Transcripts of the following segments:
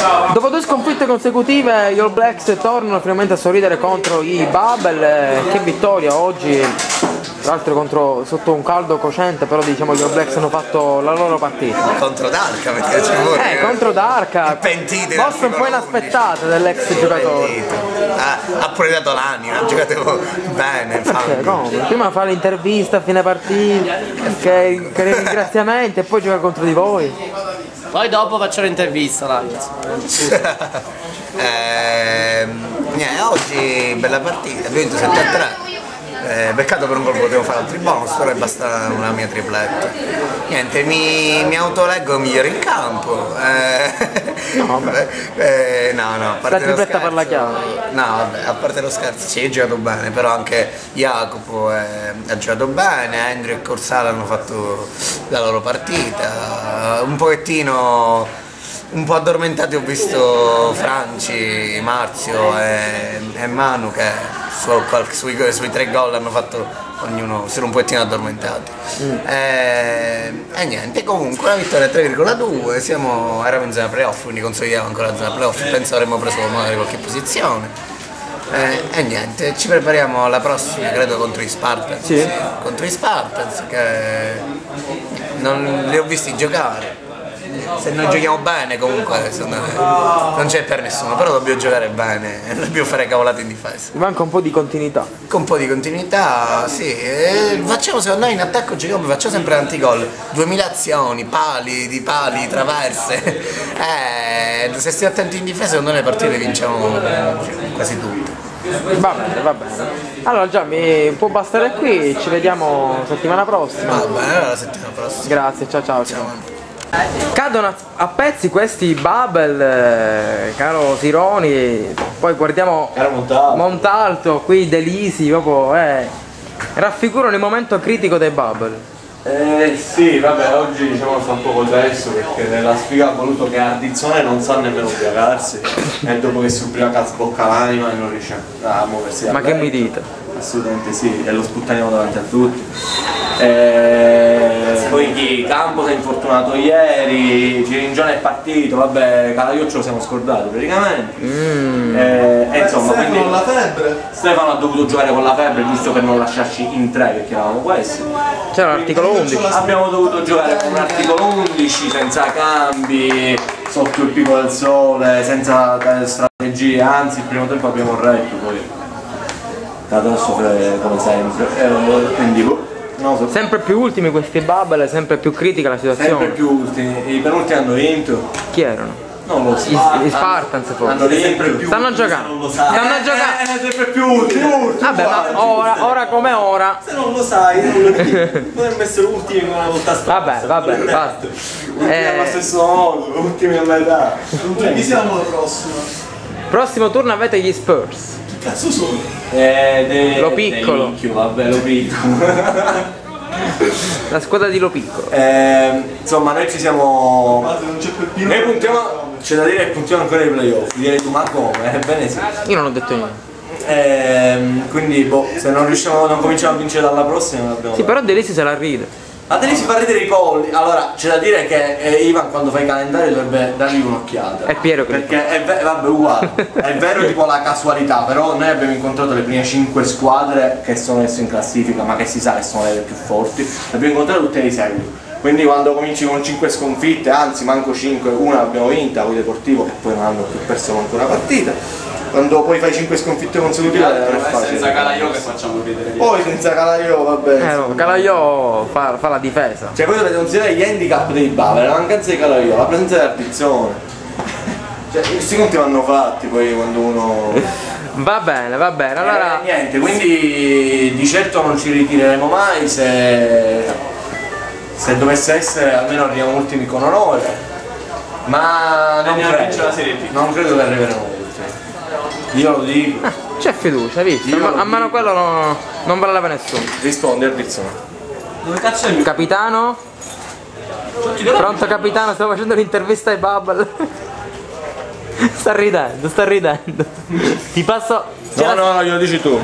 Dopo 2 sconfitte consecutive gli All Blacks tornano finalmente a sorridere contro i Bubble. Che vittoria oggi, tra l'altro sotto un caldo cocente, però diciamo che gli All Blacks hanno fatto la loro partita. Contro Darka, mi piace pure. Contro Darka, mossa un po' inaspettata dell'ex giocatore. Ha pure dato l'anima, ha giocato bene. Come? Prima fa l'intervista a fine partita, che ringraziamenti, e poi gioca contro di voi. Poi dopo faccio l'intervista, ragazzi. Oggi bella partita, abbiamo vinto 7-3. Peccato per un gol, potevo fare altri bonus, però basta una mia tripletta. Niente, mi autoleggo migliore in campo. No, a parte la tripletta per la chiave. No, vabbè, a parte lo scherzo, sì, hai giocato bene, però anche Jacopo ha giocato bene, Andrew e Corsala hanno fatto la loro partita. Un pochettino, un po' addormentati ho visto Franci, Marzio e Manu che sui 3 gol hanno fatto ognuno, si era un pochettino addormentati. E niente, comunque la vittoria 3,2, eravamo in zona playoff, quindi consolidiamo ancora la zona playoff, penso avremmo preso magari qualche posizione. E niente, ci prepariamo alla prossima, credo contro i Spartans. Sì. Contro i Spartans, che non li ho visti giocare. Se noi giochiamo bene comunque non c'è per nessuno, però dobbiamo giocare bene, dobbiamo fare cavolate in difesa. Manca un po' di continuità. Con un po' di continuità, sì. Facciamo, secondo noi in attacco giochiamo, facciamo sempre antigol, 2000 azioni, pali, traverse. Se stiamo attenti in difesa, secondo noi le partite le vinciamo quasi tutte. Va bene, va bene. Allora Gianni, può bastare qui, ci vediamo settimana prossima. Va bene, allora la settimana prossima. Grazie, ciao. Cadono a pezzi questi Bubble, caro Sironi. Poi guardiamo Montalto, qui Delisi, proprio raffigurano il momento critico dei Bubble. Sì, vabbè, oggi diciamo sta un po' perso perché nella sfiga ha voluto che Ardizzone non sa nemmeno ubriacarsi e dopo che si ubriaca sbocca l'anima e non riesce a muoversi. Ma che mi dite? Assolutamente sì, e lo sputtaniamo davanti a tutti. Poi Campo si è infortunato ieri, Giringione è partito, vabbè, Calaio ce lo siamo scordati praticamente. Insomma, quindi con la febbre. Stefano ha dovuto giocare con la febbre giusto per non lasciarci in 3 perché eravamo questi. C'era l'articolo 11. Abbiamo dovuto giocare con un articolo 11 senza cambi, sotto il picco del sole, senza strategie, anzi il primo tempo abbiamo retto poi. Catastrofe come sempre, quindi no, sempre più ultimi questi Bubble, sempre più critica la situazione. Sempre più ultimi, i penultimi hanno vinto. Chi erano? Non lo so. Gli Spartans forse. Hanno sempre più. Stanno giocando. Non lo sai. Stanno giocando. Sempre più ultimi. Vabbè, ma ora come ora. Se non lo sai, non lo dici. Dovremmo essere ultimi una volta scorsa. Vabbè, basta. Ultimi allo stesso modo, ultimi a metà. Chi siamo al prossimo? Prossimo turno avete gli Spurs. Cazzo sono? Lo Piccolo. Vabbè, Lo Piccolo. La squadra di Lo Piccolo. Insomma, noi ci siamo. Non c'è Peppino. Noi puntiamo. C'è da dire che puntiamo ancora ai playoff. Direi tu, ma come? Ebbene sì. Io non ho detto niente. Quindi boh, se non cominciamo a vincere dalla prossima non abbiamo. Sì, però Delisi se la ride. Ma te ne si fa ridere i polli. Allora, c'è da dire che Ivan quando fa i calendari dovrebbe dargli un'occhiata. È Piero che perché vabbè, uguale. È vero tipo la casualità, però noi abbiamo incontrato le prime 5 squadre che sono messe in classifica, ma che si sa che sono le più forti. Le abbiamo incontrate tutte di seguito. Quindi quando cominci con 5 sconfitte, anzi manco 5, una l'abbiamo vinta con il Deportivo, e poi non hanno più perso manco una partita. Quando poi fai 5 sconfitte consecutive non è facile. Senza Calaio che facciamo ridere. Poi senza Calaio vabbè. No, Calaio fa la difesa. Cioè voi dovete considerare gli handicap dei Bava, la mancanza di Calaio, la presenza di Ardizzone. Cioè questi conti vanno fatti poi quando uno. Va bene, allora. Niente, quindi di certo non ci ritireremo mai se dovesse essere almeno arriviamo ultimi con onore. Ma non credo che arriveremo ultimi. Io lo dico. C'è fiducia, hai visto? A mano quello non vale la pena nessuno. Rispondi Ardizzone. Dove cazzo è il Capitano? Pronto capitano, stavo facendo l'intervista ai Bubble. Sta ridendo. Ti passo. No, glielo dici tu.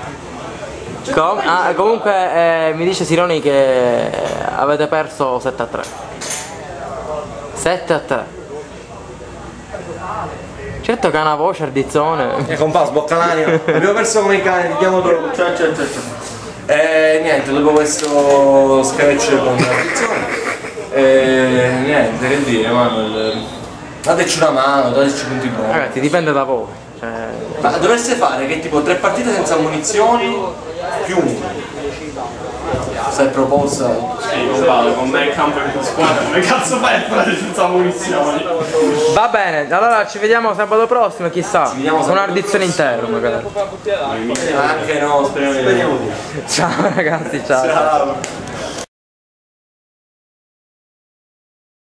Comunque mi dice Sironi che avete perso 7-3. 7-3. Certo che ha una voce Ardizzone. E compà, sbocca l'anima. Abbiamo perso come i cani, vediamo dopo. Ciao. E niente, dopo questo sketch con Ardizzone. Niente, che dire, Manuel. Dateci una mano, dateci punti buoni. Ragazzi, dipende da voi. Cioè... Ma dovreste fare che tipo 3 partite senza munizioni più 1. Se è proposta. Con me in campo in squadra, come cazzo fai a fare senza munizioni? Va bene, allora ci vediamo sabato prossimo, chissà. vediamo Con Ardizzone intero magari. Anche no, speriamo di. Ciao ragazzi, ciao. Ciao.